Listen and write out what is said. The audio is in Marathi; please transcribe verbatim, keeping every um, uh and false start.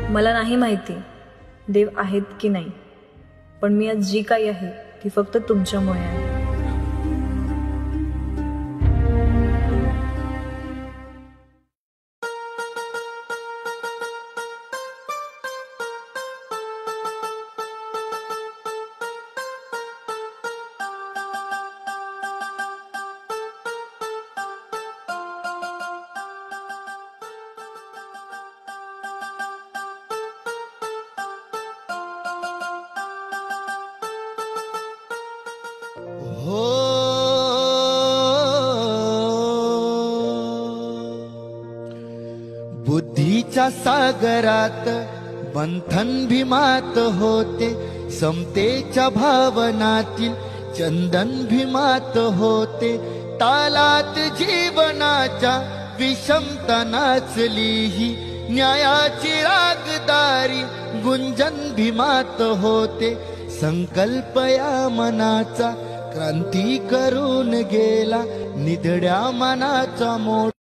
मला नाही माहिती देव आहेत की नाही, पण मी आज जी काही आहे ती फक्त तुमच्यामुळे आहे. हो बुद्धीच्या सागरात मंथन भीमात होते, समतेच्या भावनातील चंदन भीमात होते, तालात जीवनाच्या विषमता नाचलीही न्यायाची रागदारी गुंजन भीमात होते. संकल्प या मनाचा क्रांती करून गेला, निधड्या मनाचा मोठ